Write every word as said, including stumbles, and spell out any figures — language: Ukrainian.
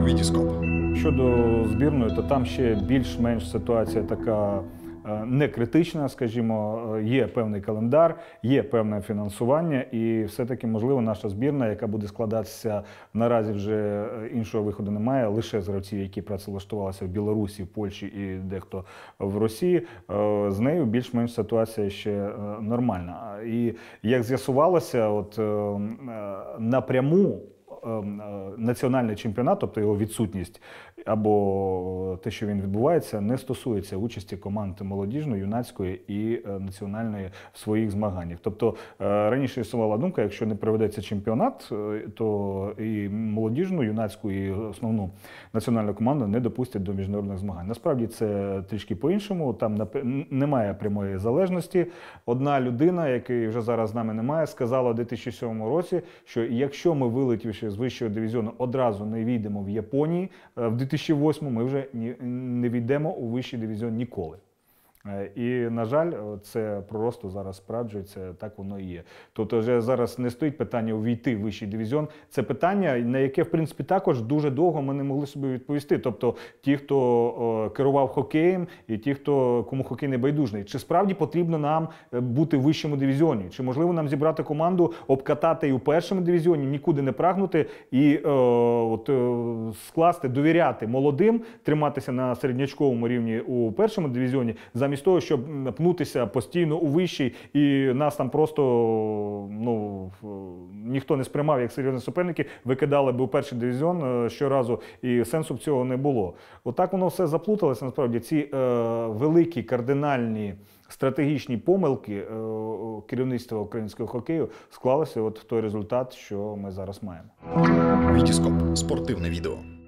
Вітіскоп. Щодо збірної, то там ще більш-менш ситуація така не критична, скажімо, є певний календар, є певне фінансування і все-таки, можливо, наша збірна, яка буде складатися, наразі вже іншого виходу немає, лише з гравців, які працевлаштувалися в Білорусі, в Польщі і дехто в Росії, з нею більш-менш ситуація ще нормальна. І як з'ясувалося, от напряму національний чемпіонат, тобто його відсутність або те, що він відбувається, не стосується участі команд молодіжної, юнацької і національної в своїх змаганнях. Тобто раніше існувала думка, якщо не проведеться чемпіонат, то і молодіжну, юнацьку, і основну національну команду не допустять до міжнародних змагань. Насправді це трішки по-іншому, там немає прямої залежності. Одна людина, якої вже зараз з нами немає, сказала у дві тисячі сьомому році, що якщо ми, вилетівши з вищого дивізіону, одразу не війдемо в Японії, в дві тисячі восьмому ми вже не війдемо у вищий дивізіон ніколи. І, на жаль, це пророцтво зараз справджується, так воно і є. Тобто вже зараз не стоїть питання увійти в вищий дивізіон. Це питання, на яке, в принципі, також дуже довго ми не могли собі відповісти. Тобто ті, хто о, керував хокеєм, і ті, хто, кому хокей не байдужний. Чи справді потрібно нам бути в вищому дивізіоні? Чи можливо нам зібрати команду, обкатати і у першому дивізіоні, нікуди не прагнути і о, от, о, скласти, довіряти молодим, триматися на середнячковому рівні у першому дивізіоні, замість того, щоб пнутися постійно у вищий, і нас там просто ну, ніхто не сприймав як серйозні суперники, викидали б у перший дивізіон щоразу, і сенсу в цього не було. Отак воно все заплуталося, насправді. Ці е, великі, кардинальні, стратегічні помилки е, керівництва українського хокею склалися от в той результат, що ми зараз маємо. Вітіскоп. Спортивне відео.